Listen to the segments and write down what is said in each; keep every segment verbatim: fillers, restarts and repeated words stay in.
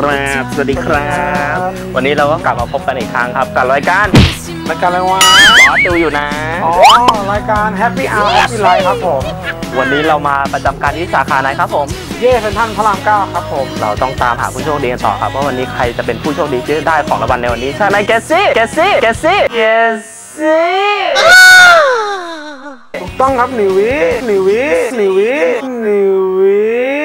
ครับสวัสดีครับวันนี้เราก็กลับมาพบกันอีกครั้งครับกับรายการรายการอะไรวะบอสดูอยู่นะอ๋อรายการ Happy Hour Happy Life ครับผมวันนี้เรามาประจำการที่สาขาไหนครับผมเย่เซ็นทรัลพระรามเก้าครับผมเราต้องตามหาผู้โชคดีกันต่อครับว่าวันนี้ใครจะเป็นผู้โชคดีที่ได้ของรางวัลในวันนี้ใช่ไหมเกสซี่เกสซี่เกสซี่เกสซี่ถูกต้องครับนิวินิวินิวินิวิ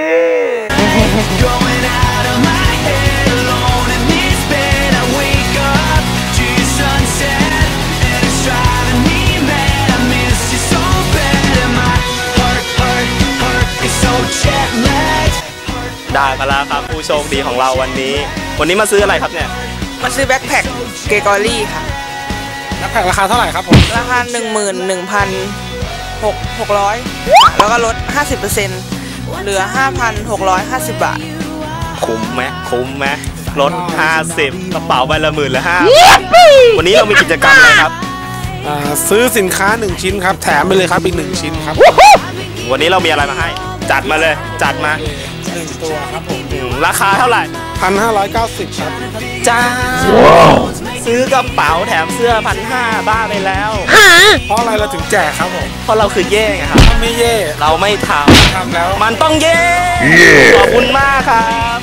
ได้มาแล้วครับผู้โชคดีของเราวันนี้วันนี้มาซื้ออะไรครับเนี่ยมาซื้อแบ็คแพ็คเกกอรี่ค่ะแบ็คแพ็คราคาเท่าไหร่ครับผมราคาหนึ่งหมื่นหนึ่งพันหกหกร้อยแล้วก็ลด ห้าสิบเปอร์เซ็นต์ เหลือ ห้าพันหกร้อยห้าสิบ บาทคุ้มไหมคุ้มไหมลดห้าสิบกระเป๋าใบละหมื่นละห้าวันนี้เรามีกิจกรรมอะไรครับซื้อสินค้าหนึ่งชิ้นครับแถมไปเลยครับอีกหนึ่งชิ้นครับวันนี้เรามีอะไรมาให้จัดมาเลยจัดมาหนึ่งตัวครับผมราคาเท่าไหร่พันห้าร้อยเก้าสิบ ครับจ้าซื้อกระเป๋าแถมเสื้อพันห้าบ้าไปแล้วเพราะอะไรเราถึงแจกครับผมเพราะเราคือเย่ไงครับถ้าไม่เย่เราไม่ทำทำแล้วมันต้องเย่ขอบคุณมากครับ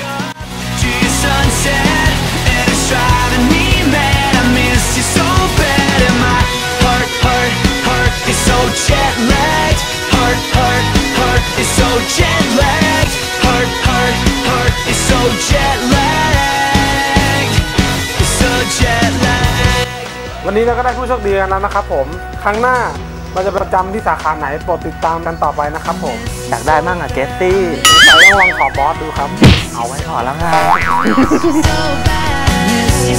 วันนี้เราก็ได้ผู้โชคดีแล้วนะครับผมครั้งหน้าเราจะประจำที่สาขาไหนโปรดติดตามกันต่อไปนะครับผมอยากได้มั่งอะเกตตี้ใส่ต้องลองขอบอสดูครับเอาไว้ขอ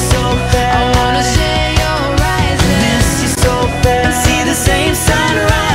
แล้วไง